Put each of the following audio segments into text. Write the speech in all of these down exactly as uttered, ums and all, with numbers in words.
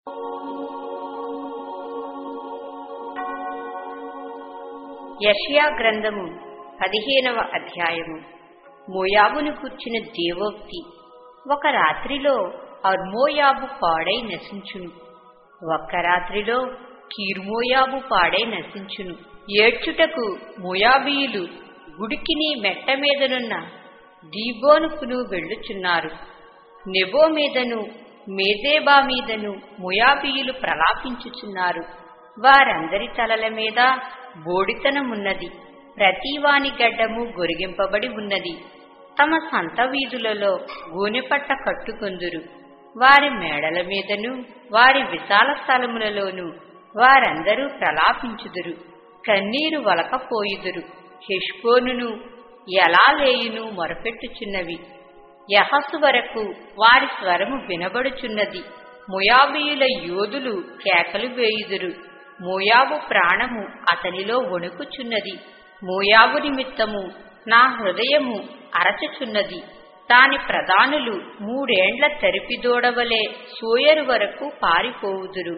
యెషయా గ్రంథము పదిహేనవ అధ్యాయము. మోయాబును కూర్చిన దేవోక్తి. ఒక రాత్రిలో అర్మోయాబు పాడై నశించును, ఒక్క రాత్రిలో కీర్మోయాబు పాడై నశించును. ఏడ్చుటకు మోయాబీయులు గుడికిని మెట్ట మీదనున్న దీబోనుకును వెళ్ళుచున్నారు. నెబో మీదను మేదేబా మీదను మోయాబీయులు ప్రలాపించుచున్నారు. వారందరి తలల మీద బోడితనమున్నది, ప్రతివాని గడ్డము గొరిగింపబడి ఉన్నది. తమ సంత వీధులలో గోనెపట్ట కట్టుకొందురు. వారి మేడల మీదను వారి విశాల స్థలములలోను వారందరూ ప్రలాపించుదురు, కన్నీరు వలకపోయుదురు. హెష్బోనును ఎలాలేయును మొరపెట్టుచున్నవి. యహసు వరకు వారి స్వరము వినబడుచున్నది. మోయాబీయుల యోధులు కేకలు వేయుదురు. మోయాబు ప్రాణము అతనిలో వణుకుచున్నది. మోయాబు నిమిత్తము నా హృదయము అరచుచున్నది. దాని ప్రధానులు మూడేండ్ల తరిపిదోడవలే సోయరు వరకు పారిపోవుదురు.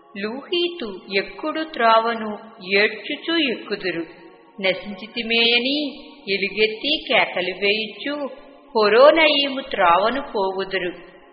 లూహీతు ఎక్కుడు త్రోవను ఏడ్చుచూ ఎక్కుదురు. నశించితిమేయని ఎలుగెత్తి కేకలు వేయిచు హొరోనయీము త్రోవను పోవుదురు.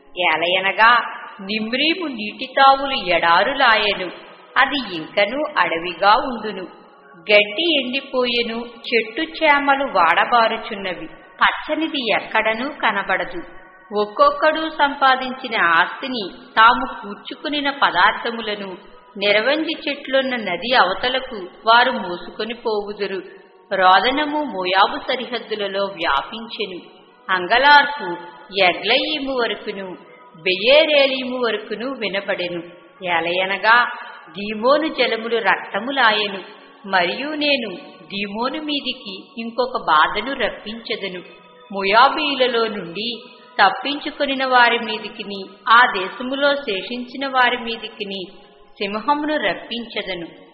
ఏలయనగా నిమ్రీము నీటితావులు ఎడారులాయెను, అది ఇంకనూ అడవిగా ఉండును. గడ్డి ఎండిపోయెను, చెట్టు చేమలు వాడబారుచున్నవి. పచ్చనిది ఎక్కడనూ కనబడదు. ఒక్కొక్కడు సంపాదించిన ఆస్తిని, తాము కూర్చుకునిన పదార్థములను నిరవంజి చెట్లున్న నది అవతలకు వారు మోసుకొని పోవుదురు. రోదనము మోయాబు సరిహద్దులలో వ్యాపించెను. అంగలార్పు ఎగ్లయీము వరకును బెయేరేలీము వరకును వినబడెను. ఏలయనగా దీమోను జలములు రక్తములాయెను. మరియు నేను దీమోను మీదికి ఇంకొక బాధను రప్పించెదను. మోయాబీయులలో నుండి తప్పించుకొనిన వారి మీదికిని, ఆ దేశములో శేషించిన వారి మీదికిని సింహమును రప్పించెదను.